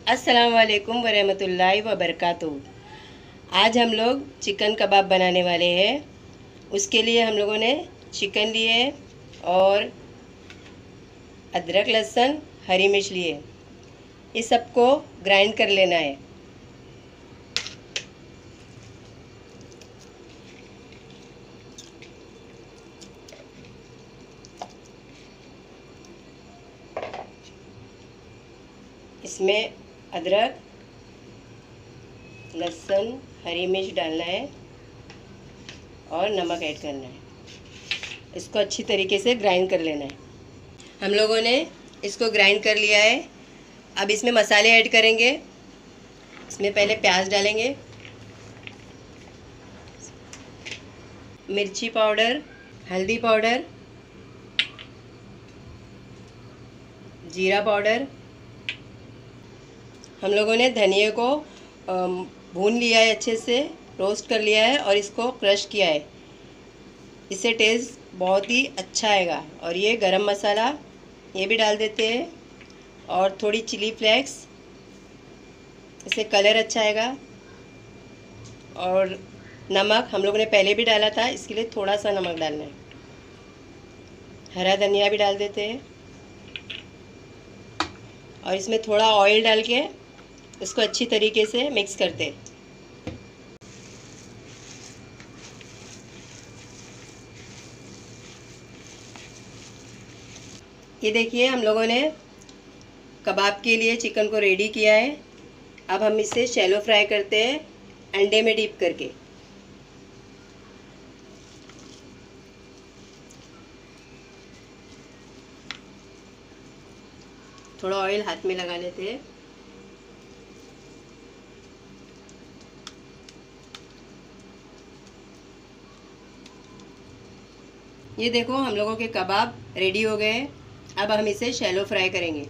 अस्सलाम वालेकुम वरहमतुल्लाहि वबरकातुहू। आज हम लोग चिकन कबाब बनाने वाले हैं। उसके लिए हम लोगों ने चिकन लिए और अदरक लहसुन हरी मिर्च लिए। इस सबको ग्राइंड कर लेना है। इसमें अदरक लहसुन हरी मिर्च डालना है और नमक ऐड करना है। इसको अच्छी तरीके से ग्राइंड कर लेना है। हम लोगों ने इसको ग्राइंड कर लिया है। अब इसमें मसाले ऐड करेंगे। इसमें पहले प्याज डालेंगे, मिर्ची पाउडर, हल्दी पाउडर, जीरा पाउडर। हम लोगों ने धनिए को भून लिया है, अच्छे से रोस्ट कर लिया है और इसको क्रश किया है। इससे टेस्ट बहुत ही अच्छा आएगा। और ये गरम मसाला ये भी डाल देते हैं और थोड़ी चिली फ्लेक्स, इससे कलर अच्छा आएगा। और नमक हम लोगों ने पहले भी डाला था, इसके लिए थोड़ा सा नमक डालना है। हरा धनिया भी डाल देते हैं और इसमें थोड़ा ऑयल डाल के इसको अच्छी तरीके से मिक्स करते हैं। ये देखिए हम लोगों ने कबाब के लिए चिकन को रेडी किया है। अब हम इसे शैलो फ्राई करते हैं अंडे में डीप करके। थोड़ा ऑयल हाथ में लगा लेते हैं। ये देखो हम लोगों के कबाब रेडी हो गए हैं। अब हम इसे शैलो फ्राई करेंगे।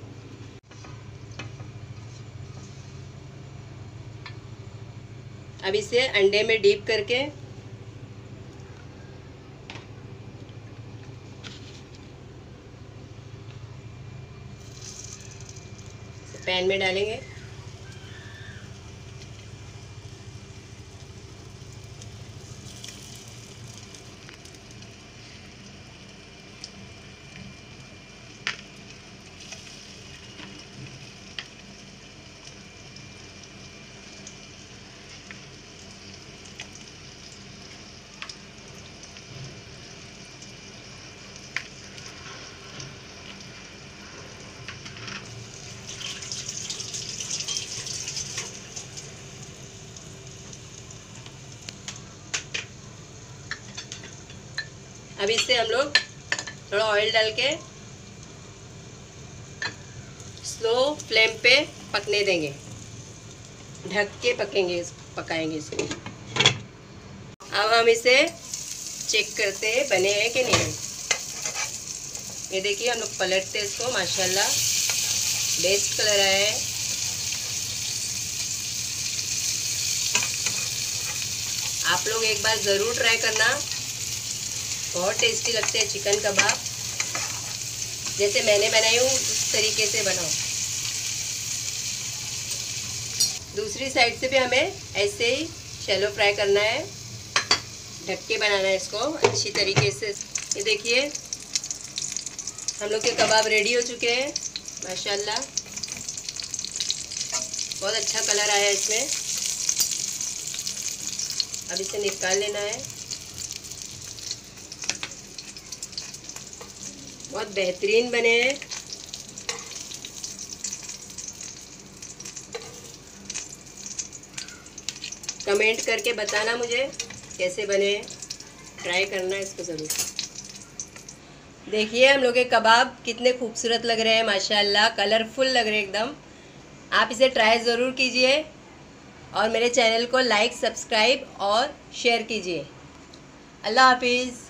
अब इसे अंडे में डीप करके पैन में डालेंगे। अब इससे हम लोग थोड़ा ऑयल डाल के स्लो फ्लेम पे पकने देंगे। ढक के पकाएंगे इसको। अब हम इसे चेक करते हैं बने हैं कि नहीं। ये देखिए हम लोग पलटते इसको, माशाल्लाह बेस्ट कलर आया है। आप लोग एक बार ज़रूर ट्राई करना, बहुत टेस्टी लगते हैं चिकन कबाब। जैसे मैंने बनाई हूँ उस तरीके से बनाओ। दूसरी साइड से भी हमें ऐसे ही शैलो फ्राई करना है। ढक के बनाना है इसको अच्छी तरीके से। ये देखिए हम लोग के कबाब रेडी हो चुके हैं माशाल्लाह। बहुत अच्छा कलर आया है इसमें। अब इसे निकाल लेना है। बहुत बेहतरीन बने हैं। कमेंट करके बताना मुझे कैसे बने। ट्राई करना इसको ज़रूर। देखिए हम लोग के कबाब कितने खूबसूरत लग रहे हैं माशाल्लाह, कलरफुल लग रहे हैं एकदम। आप इसे ट्राई ज़रूर कीजिए और मेरे चैनल को लाइक, सब्सक्राइब और शेयर कीजिए। अल्लाह हाफिज़।